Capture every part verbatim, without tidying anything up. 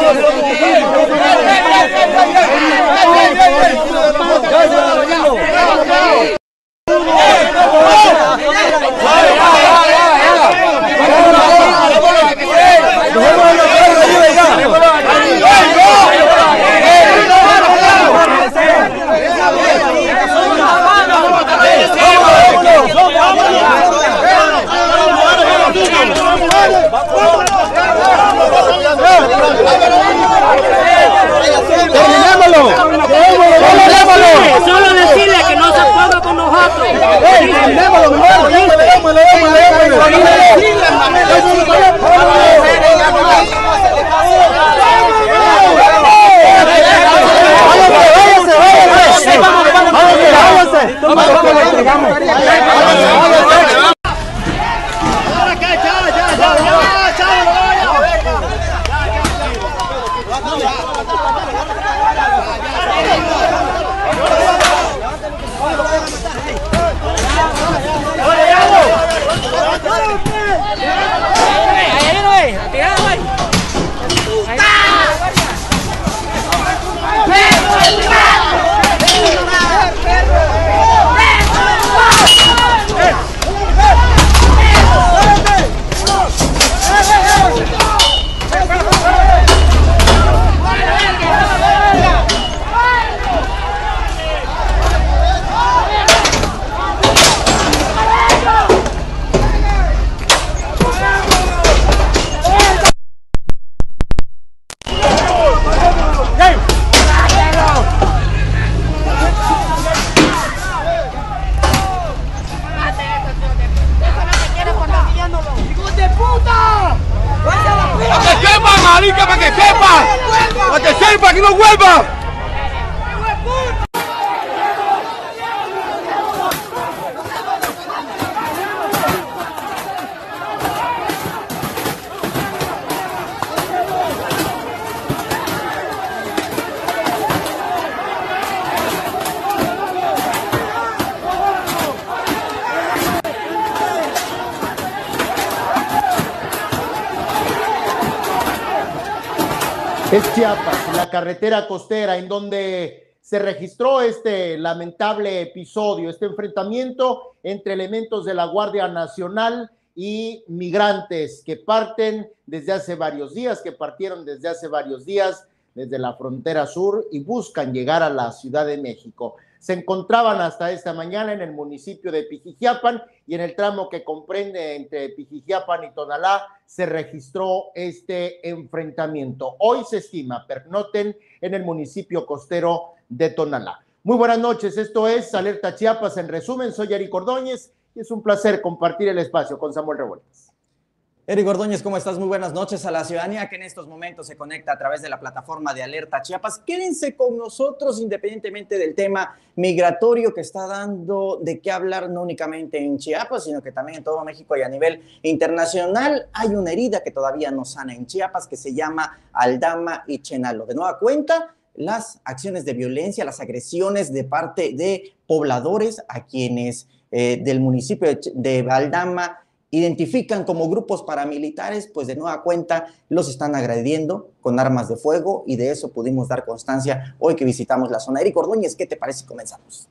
Solo decirle que no se ponga con nosotros. ¡Para que sepa! ¡Para que sepa que no vuelva! Es Chiapas, la carretera costera en donde se registró este lamentable episodio, este enfrentamiento entre elementos de la Guardia Nacional y migrantes que parten desde hace varios días, que partieron desde hace varios días desde la frontera sur y buscan llegar a la Ciudad de México. Se encontraban hasta esta mañana en el municipio de Pijijiapan y en el tramo que comprende entre Pijijiapan y Tonalá se registró este enfrentamiento. Hoy se estima pernocten en el municipio costero de Tonalá. Muy buenas noches, esto es Alerta Chiapas en resumen, soy Eric Ordóñez y es un placer compartir el espacio con Samuel Revueltas. Eric Ordóñez, ¿cómo estás? Muy buenas noches a la ciudadanía que en estos momentos se conecta a través de la plataforma de Alerta Chiapas. Quédense con nosotros independientemente del tema migratorio que está dando de qué hablar no únicamente en Chiapas, sino que también en todo México y a nivel internacional. Hay una herida que todavía no sana en Chiapas que se llama Aldama y Chenalo. De nueva cuenta, las acciones de violencia, las agresiones de parte de pobladores a quienes eh, del municipio de, de Aldama identifican como grupos paramilitares, pues de nueva cuenta los están agrediendo con armas de fuego y de eso pudimos dar constancia hoy que visitamos la zona. Eric Ordóñez, ¿qué te parece si comenzamos?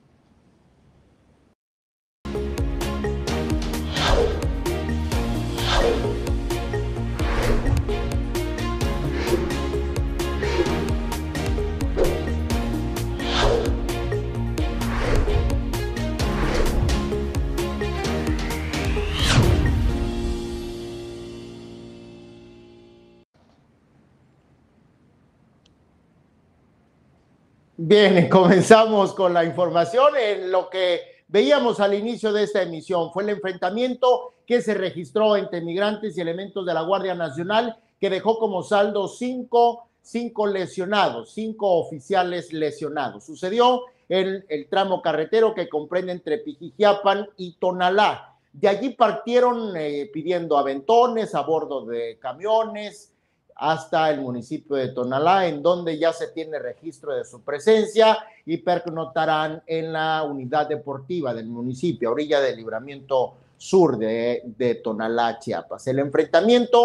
Bien, comenzamos con la información. En lo que veíamos al inicio de esta emisión fue el enfrentamiento que se registró entre migrantes y elementos de la Guardia Nacional que dejó como saldo cinco, cinco lesionados, cinco oficiales lesionados. Sucedió en el tramo carretero que comprende entre Pijijiapan y Tonalá. De allí partieron eh, pidiendo aventones a bordo de camiones hasta el municipio de Tonalá, en donde ya se tiene registro de su presencia y pernoctarán en la unidad deportiva del municipio, a orilla del libramiento sur de, de Tonalá, Chiapas. El enfrentamiento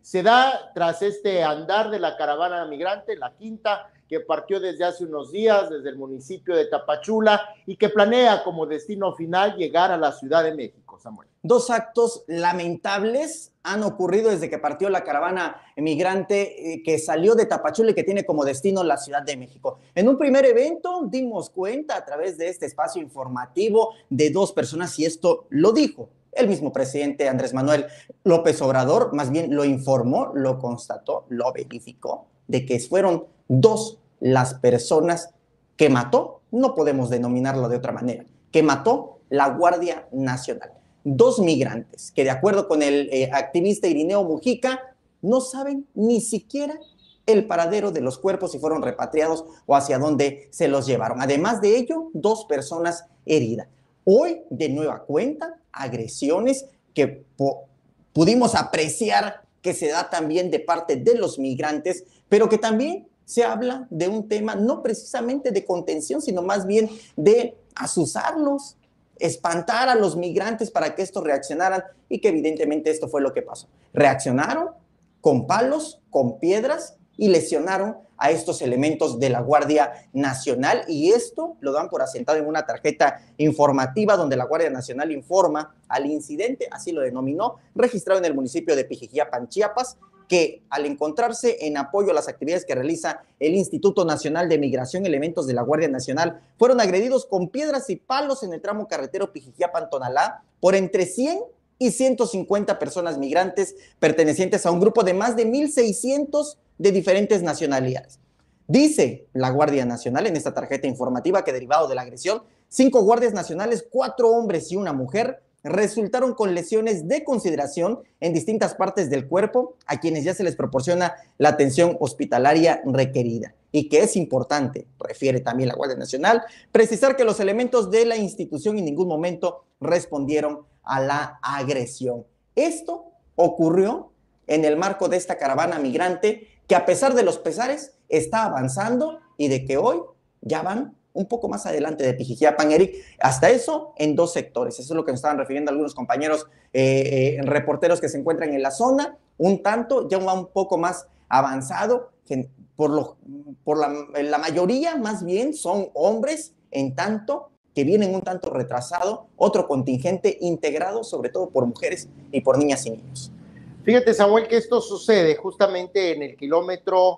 se da tras este andar de la caravana migrante, la quinta, que partió desde hace unos días desde el municipio de Tapachula y que planea como destino final llegar a la Ciudad de México, Samuel. Dos actos lamentables han ocurrido desde que partió la caravana migrante eh, que salió de Tapachula y que tiene como destino la Ciudad de México. En un primer evento dimos cuenta a través de este espacio informativo de dos personas y esto lo dijo el mismo presidente Andrés Manuel López Obrador, más bien lo informó, lo constató, lo verificó, de que fueron dos las personas que mató, no podemos denominarlo de otra manera, que mató la Guardia Nacional. Dos migrantes que, de acuerdo con el eh, activista Irineo Mujica, no saben ni siquiera el paradero de los cuerpos si fueron repatriados o hacia dónde se los llevaron. Además de ello, dos personas heridas. Hoy, de nueva cuenta, agresiones que pudimos apreciar que se da también de parte de los migrantes, pero que también se habla de un tema no precisamente de contención, sino más bien de azuzarlos, espantar a los migrantes para que estos reaccionaran y que evidentemente esto fue lo que pasó. Reaccionaron con palos, con piedras y lesionaron a estos elementos de la Guardia Nacional y esto lo dan por asentado en una tarjeta informativa donde la Guardia Nacional informa al incidente, así lo denominó, registrado en el municipio de Pijijiapan, Chiapas, que al encontrarse en apoyo a las actividades que realiza el Instituto Nacional de Migración, elementos de la Guardia Nacional fueron agredidos con piedras y palos en el tramo carretero Pijijiapan-Tonalá por entre cien y ciento cincuenta personas migrantes pertenecientes a un grupo de más de mil seiscientos de diferentes nacionalidades. Dice la Guardia Nacional en esta tarjeta informativa que derivado de la agresión, cinco guardias nacionales, cuatro hombres y una mujer resultaron con lesiones de consideración en distintas partes del cuerpo a quienes ya se les proporciona la atención hospitalaria requerida. Y que es importante, refiere también la Guardia Nacional, precisar que los elementos de la institución en ningún momento respondieron a la agresión. Esto ocurrió en el marco de esta caravana migrante que a pesar de los pesares está avanzando y de que hoy ya van un poco más adelante de Pijijiapan, Eric, hasta eso en dos sectores. Eso es lo que nos estaban refiriendo algunos compañeros eh, eh, reporteros que se encuentran en la zona, un tanto, ya va un poco más avanzado, que por, lo, por la, la mayoría más bien son hombres, en tanto que vienen un tanto retrasado, otro contingente integrado sobre todo por mujeres y por niñas y niños. Fíjate, Samuel, que esto sucede justamente en el kilómetro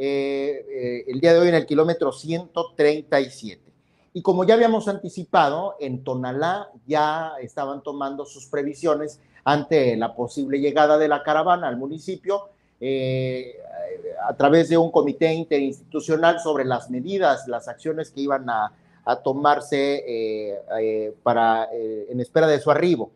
Eh, eh, el día de hoy en el kilómetro ciento treinta y siete. Y como ya habíamos anticipado, en Tonalá ya estaban tomando sus previsiones ante la posible llegada de la caravana al municipio eh, a través de un comité interinstitucional sobre las medidas, las acciones que iban a, a tomarse eh, eh, para, eh, en espera de su arribo.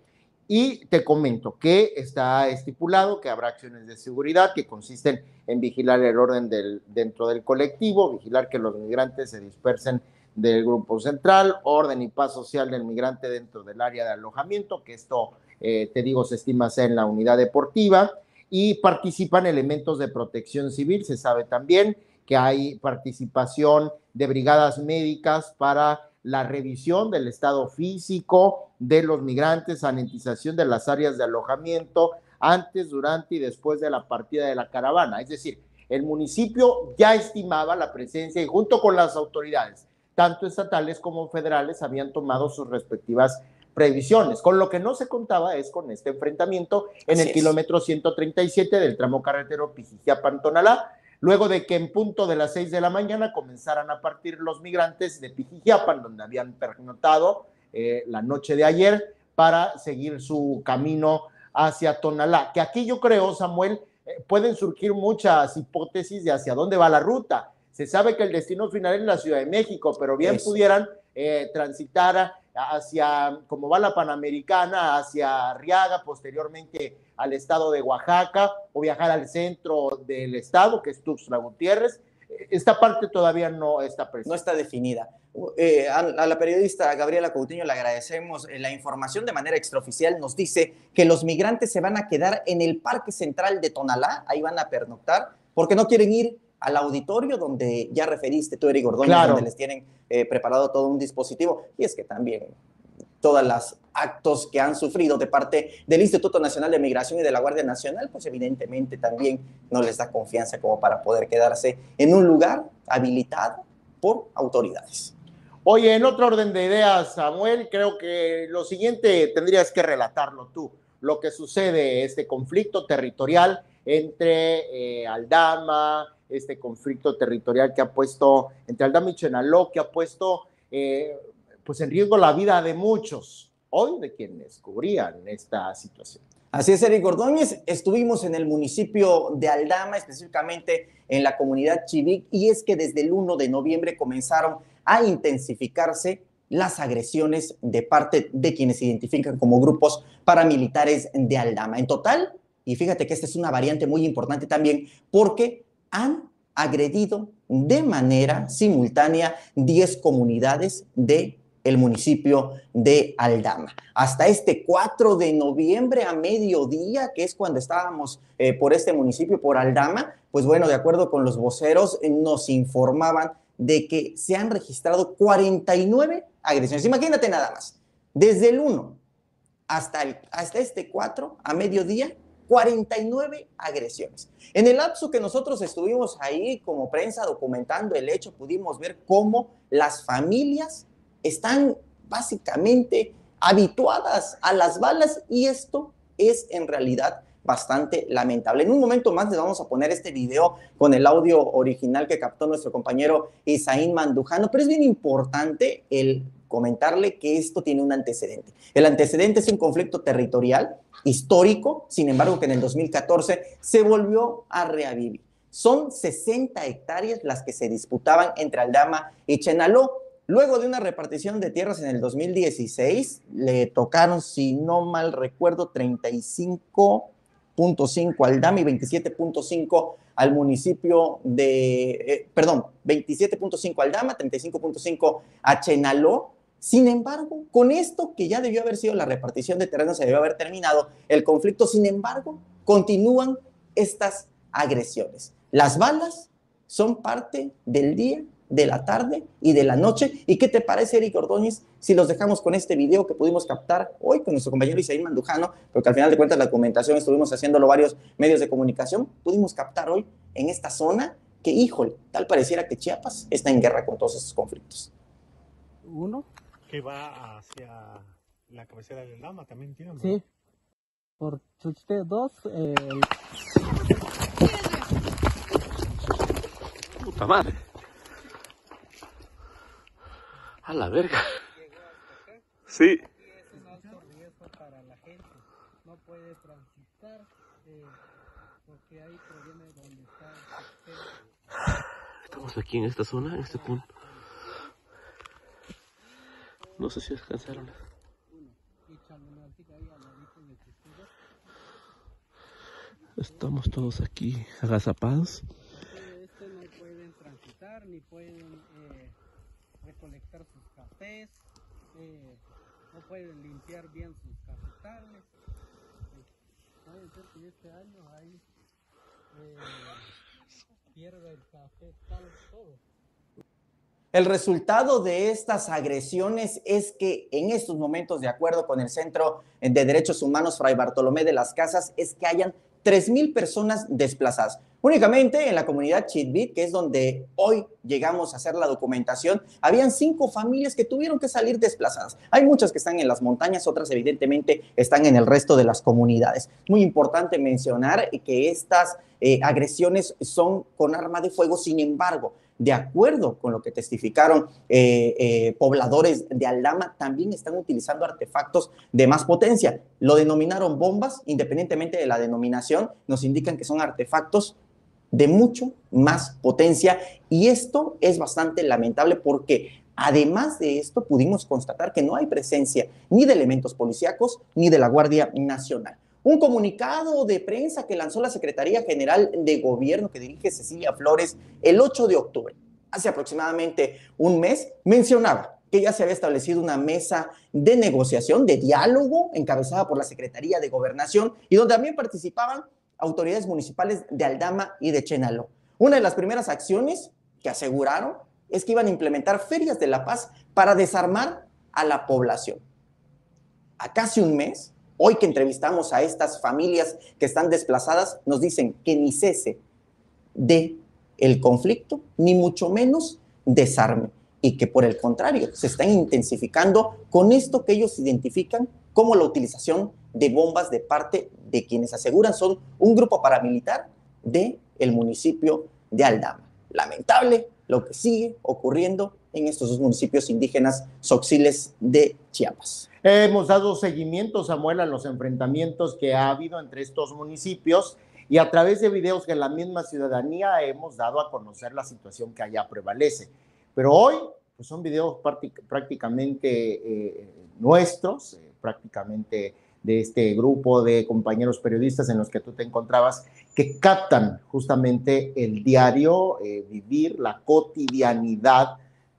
Y te comento que está estipulado que habrá acciones de seguridad que consisten en vigilar el orden del, dentro del colectivo, vigilar que los migrantes se dispersen del grupo central, orden y paz social del migrante dentro del área de alojamiento, que esto, eh, te digo, se estima ser en la unidad deportiva, y participan elementos de protección civil. Se sabe también que hay participación de brigadas médicas para la revisión del estado físico de los migrantes, sanitización de las áreas de alojamiento antes, durante y después de la partida de la caravana. Es decir, el municipio ya estimaba la presencia y junto con las autoridades, tanto estatales como federales, habían tomado sus respectivas previsiones. Con lo que no se contaba es con este enfrentamiento en Así el es. kilómetro ciento treinta y siete del tramo carretero Pijijiapan-Tonalá, luego de que en punto de las seis de la mañana comenzaran a partir los migrantes de Pijijiapan, donde habían pernoctado eh, la noche de ayer, para seguir su camino hacia Tonalá. Que aquí yo creo, Samuel, eh, pueden surgir muchas hipótesis de hacia dónde va la ruta. Se sabe que el destino final es la Ciudad de México, pero bien Eso. pudieran eh, transitar hacia, como va la Panamericana, hacia Arriaga, posteriormente al estado de Oaxaca, o viajar al centro del estado, que es Tuxtla Gutiérrez. Esta parte todavía no está presente. No está definida. Eh, a, a la periodista Gabriela Coutinho le agradecemos eh, la información de manera extraoficial. Nos dice que los migrantes se van a quedar en el Parque Central de Tonalá, ahí van a pernoctar, porque no quieren ir al auditorio donde ya referiste tú, Eric Ordóñez, claro. donde les tienen eh, preparado todo un dispositivo. Y es que también todas las actos que han sufrido de parte del Instituto Nacional de Migración y de la Guardia Nacional, pues evidentemente también no les da confianza como para poder quedarse en un lugar habilitado por autoridades. Oye, en otro orden de ideas, Samuel, creo que lo siguiente tendrías que relatarlo tú, lo que sucede, este conflicto territorial entre eh, Aldama, este conflicto territorial que ha puesto entre Aldama y Chenaló, que ha puesto eh, pues en riesgo la vida de muchos, hoy de quienes cubrían esta situación. Así es, Eric Ordóñez, estuvimos en el municipio de Aldama, específicamente en la comunidad Chivic, y es que desde el primero de noviembre comenzaron a intensificarse las agresiones de parte de quienes se identifican como grupos paramilitares de Aldama. En total, y fíjate que esta es una variante muy importante también, porque han agredido de manera simultánea diez comunidades de el municipio de Aldama. Hasta este cuatro de noviembre a mediodía, que es cuando estábamos eh, por este municipio, por Aldama, pues bueno, de acuerdo con los voceros, eh, nos informaban de que se han registrado cuarenta y nueve agresiones. Imagínate nada más, desde el uno hasta, el, hasta este cuatro a mediodía, cuarenta y nueve agresiones. En el lapso que nosotros estuvimos ahí como prensa documentando el hecho, pudimos ver cómo las familias están básicamente habituadas a las balas y esto es en realidad bastante lamentable. En un momento más les vamos a poner este video con el audio original que captó nuestro compañero Isaín Mandujano, pero es bien importante el comentarle que esto tiene un antecedente. El antecedente es un conflicto territorial histórico, sin embargo que en el dos mil catorce se volvió a revivir. Son sesenta hectáreas las que se disputaban entre Aldama y Chenaló. Luego de una repartición de tierras en el dos mil dieciséis, le tocaron, si no mal recuerdo, treinta y cinco punto cinco al Aldama y veintisiete punto cinco al municipio de, eh, perdón, veintisiete punto cinco al Aldama, treinta y cinco punto cinco a Chenaló. Sin embargo, con esto que ya debió haber sido la repartición de terrenos, se debió haber terminado el conflicto, sin embargo, continúan estas agresiones. Las balas son parte del día, de la tarde y de la noche. ¿Y qué te parece, Eric Ordóñez, si los dejamos con este video que pudimos captar hoy con nuestro compañero Isaín Mandujano, porque al final de cuentas la documentación estuvimos haciéndolo varios medios de comunicación, pudimos captar hoy en esta zona que, híjole, tal pareciera que Chiapas está en guerra con todos esos conflictos. Uno que va hacia la cabecera del Aldama también tiene, ¿no? Sí, por Chuchte dos. Eh... Puta madre. A la verga. Sí. Es un alto riesgo para la gente. No puede transitar eh, porque ahí proviene donde está el... Estamos aquí en esta zona, en este punto. No sé si alcanzaron. Estamos todos aquí agazapados. Este no pueden transitar ni pueden eh, recolectar sus cafés, eh, no pueden limpiar bien sus cafetales. Puede ser que este año ahí eh, pierda el cafetal todo. El resultado de estas agresiones es que en estos momentos, de acuerdo con el Centro de Derechos Humanos Fray Bartolomé de las Casas, es que hayan tres mil personas desplazadas. Únicamente en la comunidad Chivic, que es donde hoy llegamos a hacer la documentación, habían cinco familias que tuvieron que salir desplazadas. Hay muchas que están en las montañas, otras evidentemente están en el resto de las comunidades. Muy importante mencionar que estas eh, agresiones son con arma de fuego, sin embargo, de acuerdo con lo que testificaron eh, eh, pobladores de Aldama, también están utilizando artefactos de más potencia. Lo denominaron bombas, independientemente de la denominación, nos indican que son artefactos de mucho más potencia y esto es bastante lamentable porque además de esto pudimos constatar que no hay presencia ni de elementos policíacos ni de la Guardia Nacional. Un comunicado de prensa que lanzó la Secretaría General de Gobierno que dirige Cecilia Flores el ocho de octubre, hace aproximadamente un mes, mencionaba que ya se había establecido una mesa de negociación, de diálogo, encabezada por la Secretaría de Gobernación y donde también participaban autoridades municipales de Aldama y de Chenaló. Una de las primeras acciones que aseguraron es que iban a implementar ferias de la paz para desarmar a la población. a casi un mes, hoy que entrevistamos a estas familias que están desplazadas, nos dicen que ni cese de el conflicto, ni mucho menos desarme, y que por el contrario se están intensificando con esto que ellos identifican como la utilización de bombas de parte de quienes aseguran son un grupo paramilitar del municipio de Aldama. Lamentable lo que sigue ocurriendo en estos dos municipios indígenas soxiles de Chiapas. Hemos dado seguimiento, Samuel, a los enfrentamientos que ha habido entre estos municipios y a través de videos que la misma ciudadanía hemos dado a conocer la situación que allá prevalece. Pero hoy pues son videos prácticamente eh, nuestros, eh, prácticamente de este grupo de compañeros periodistas en los que tú te encontrabas, que captan justamente el diario eh, vivir, la cotidianidad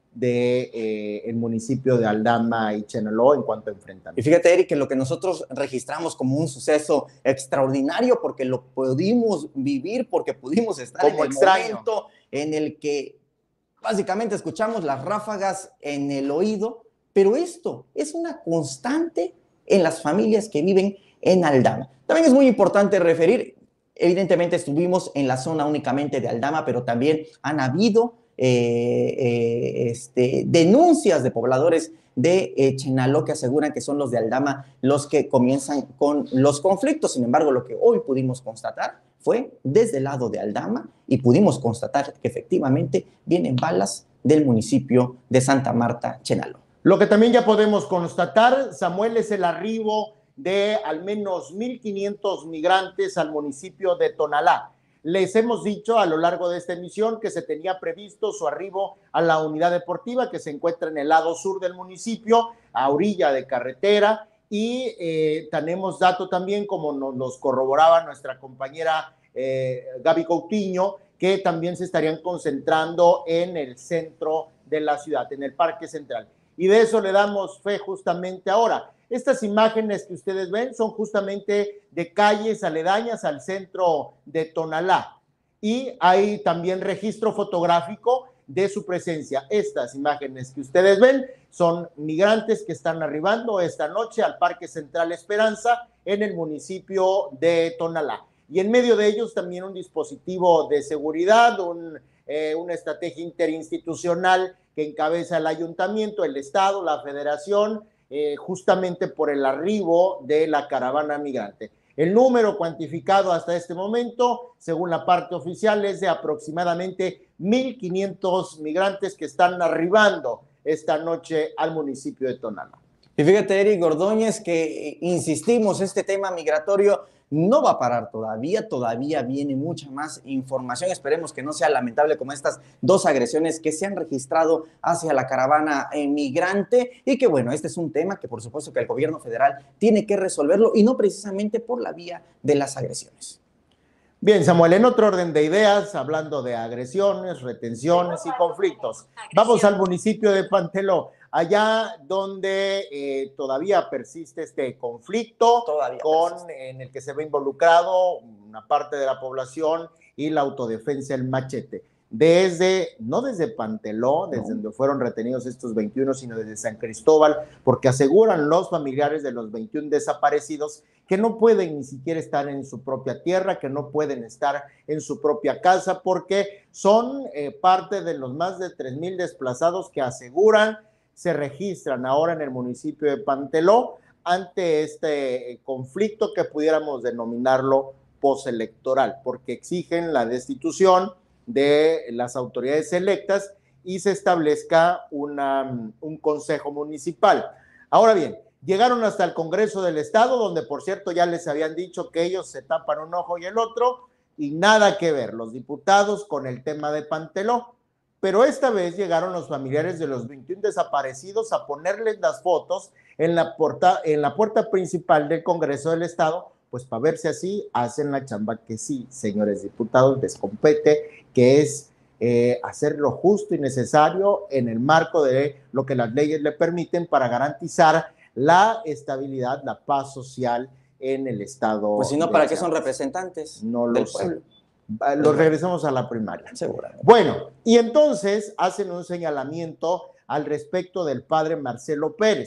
del de, eh, municipio de Aldama y Chenaló en cuanto a enfrentamientos. Y fíjate, Eric, que lo que nosotros registramos como un suceso extraordinario, porque lo pudimos vivir, porque pudimos estar como en el extraño. momento en el que básicamente escuchamos las ráfagas en el oído, pero esto es una constante en las familias que viven en Aldama. También es muy importante referir, evidentemente estuvimos en la zona únicamente de Aldama, pero también han habido eh, eh, este, denuncias de pobladores de eh, Chenaló que aseguran que son los de Aldama los que comienzan con los conflictos. Sin embargo, lo que hoy pudimos constatar fue desde el lado de Aldama y pudimos constatar que efectivamente vienen balas del municipio de Santa Marta, Chenaló. Lo que también ya podemos constatar, Samuel, es el arribo de al menos mil quinientos migrantes al municipio de Tonalá. Les hemos dicho a lo largo de esta emisión que se tenía previsto su arribo a la unidad deportiva que se encuentra en el lado sur del municipio, a orilla de carretera, y eh, tenemos dato también, como nos, nos corroboraba nuestra compañera eh, Gaby Coutinho, que también se estarían concentrando en el centro de la ciudad, en el Parque Central. Y de eso le damos fe justamente ahora. Estas imágenes que ustedes ven son justamente de calles aledañas al centro de Tonalá. Y hay también registro fotográfico de su presencia. Estas imágenes que ustedes ven son migrantes que están arribando esta noche al Parque Central Esperanza en el municipio de Tonalá. Y en medio de ellos también un dispositivo de seguridad, un, eh, una estrategia interinstitucional que encabeza el ayuntamiento, el estado, la federación, eh, justamente por el arribo de la caravana migrante. El número cuantificado hasta este momento, según la parte oficial, es de aproximadamente mil quinientos migrantes que están arribando esta noche al municipio de Tonalá. Y fíjate, Eric Ordóñez, que insistimos, este tema migratorio no va a parar todavía, todavía viene mucha más información. Esperemos que no sea lamentable como estas dos agresiones que se han registrado hacia la caravana migrante y que bueno, este es un tema que por supuesto que el gobierno federal tiene que resolverlo y no precisamente por la vía de las agresiones. Bien, Samuel, en otro orden de ideas, hablando de agresiones, retenciones y conflictos, vamos al municipio de Panteló, allá donde eh, todavía persiste este conflicto todavía con, persiste. en el que se ve involucrado una parte de la población y la autodefensa El Machete. Desde, no desde Panteló, desde no. donde fueron retenidos estos veintiuno, sino desde San Cristóbal, porque aseguran los familiares de los veintiún desaparecidos que no pueden ni siquiera estar en su propia tierra, que no pueden estar en su propia casa, porque son eh, parte de los más de tres mil desplazados que aseguran se registran ahora en el municipio de Panteló ante este eh, conflicto que pudiéramos denominarlo postelectoral, porque exigen la destitución de las autoridades electas y se establezca una, un consejo municipal. Ahora bien, llegaron hasta el Congreso del Estado, donde por cierto ya les habían dicho que ellos se tapan un ojo y el otro, y nada que ver los diputados con el tema de Panteló. Pero esta vez llegaron los familiares de los veintiún desaparecidos a ponerles las fotos en la, puerta, en la puerta principal del Congreso del Estado, pues para ver si así hacen la chamba que sí, señores diputados, les compete, que es eh, hacer lo justo y necesario en el marco de lo que las leyes le permiten para garantizar la estabilidad, la paz social en el Estado. Pues si no, ¿para qué son representantes? No lo del sé. pueblo? Los regresamos a la primaria. Seguramente. Bueno, y entonces hacen un señalamiento al respecto del padre Marcelo Pérez,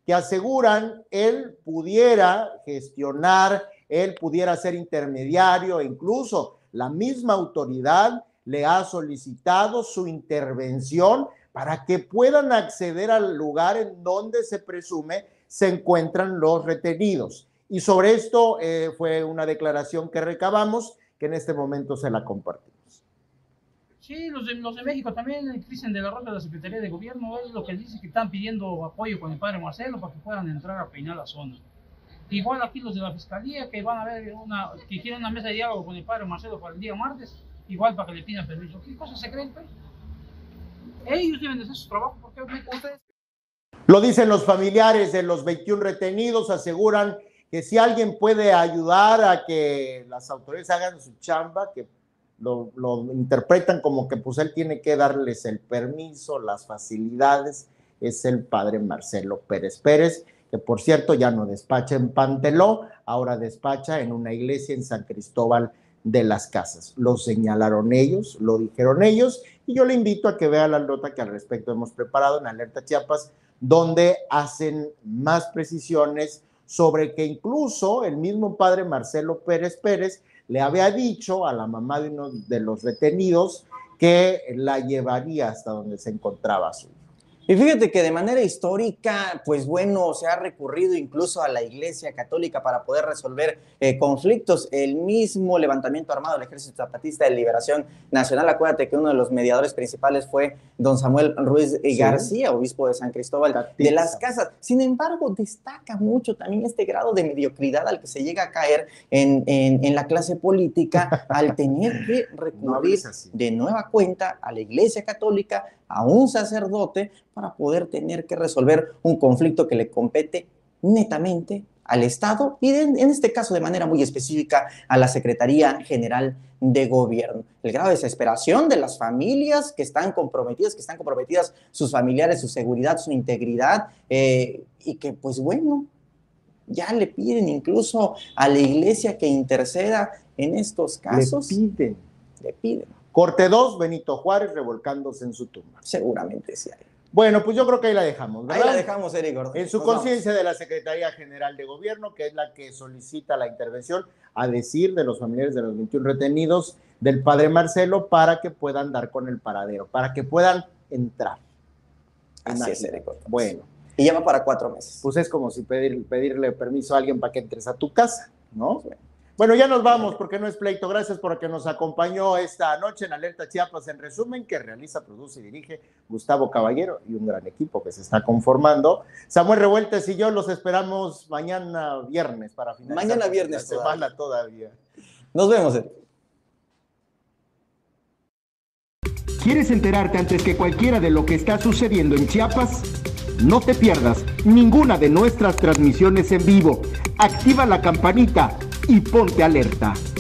que aseguran él pudiera gestionar, él pudiera ser intermediario, e incluso la misma autoridad le ha solicitado su intervención para que puedan acceder al lugar en donde se presume se encuentran los retenidos. Y sobre esto eh, fue una declaración que recabamos, que en este momento se la compartimos. Sí, los de, los de México también dicen de la ruta de la Secretaría de Gobierno, es lo que dice que están pidiendo apoyo con el padre Marcelo para que puedan entrar a peinar la zona. Igual aquí los de la Fiscalía que van a ver una, que quieren una mesa de diálogo con el padre Marcelo para el día martes, igual para que le pidan permiso. ¿Qué cosas se creen, pues? Ellos deben de hacer su trabajo, porque ustedes... Lo dicen los familiares de los veintiún retenidos, aseguran que si alguien puede ayudar a que las autoridades hagan su chamba, que lo, lo interpretan como que pues él tiene que darles el permiso, las facilidades, es el padre Marcelo Pérez Pérez, que por cierto ya no despacha en Panteló, ahora despacha en una iglesia en San Cristóbal de las Casas. Lo señalaron ellos, lo dijeron ellos, y yo le invito a que vea la nota que al respecto hemos preparado en Alerta Chiapas, donde hacen más precisiones sobre que incluso el mismo padre Marcelo Pérez Pérez le había dicho a la mamá de uno de los detenidos que la llevaría hasta donde se encontraba su hijo. Y fíjate que de manera histórica, pues bueno, se ha recurrido incluso a la Iglesia Católica para poder resolver eh, conflictos. El mismo levantamiento armado del Ejército Zapatista de Liberación Nacional, acuérdate que uno de los mediadores principales fue don Samuel Ruiz sí. García, obispo de San Cristóbal Catista. de las Casas. Sin embargo, destaca mucho también este grado de mediocridad al que se llega a caer en, en, en la clase política al tener que recurrir no de nueva cuenta a la Iglesia Católica, a un sacerdote, para poder tener que resolver un conflicto que le compete netamente al Estado y de, en este caso de manera muy específica a la Secretaría General de Gobierno. El grado de desesperación de las familias que están comprometidas, que están comprometidas sus familiares, su seguridad, su integridad, eh, y que pues bueno, ya le piden incluso a la iglesia que interceda en estos casos. Le piden. Le piden. Corte dos, Benito Juárez revolcándose en su tumba. Seguramente sí hay. Bueno, pues yo creo que ahí la dejamos, ¿verdad? Ahí la dejamos, Eric Gordón. En su conciencia de la Secretaría General de Gobierno, que es la que solicita la intervención, a decir de los familiares de los veintiún retenidos del padre Marcelo, para que puedan dar con el paradero, para que puedan entrar. Así Imagínate. Es, Eric Gordón. Bueno. Y ya va para cuatro meses. Pues es como si pedir, pedirle permiso a alguien para que entres a tu casa, ¿no? Sí. Bueno, ya nos vamos porque no es pleito. Gracias por que nos acompañó esta noche en Alerta Chiapas, en resumen, que realiza, produce y dirige Gustavo Caballero y un gran equipo que se está conformando. Samuel Revueltas y yo los esperamos mañana viernes para finalizar mañana viernes la semana todavía. Nos vemos. ¿Quieres enterarte antes que cualquiera de lo que está sucediendo en Chiapas? No te pierdas ninguna de nuestras transmisiones en vivo. Activa la campanita y ponte alerta.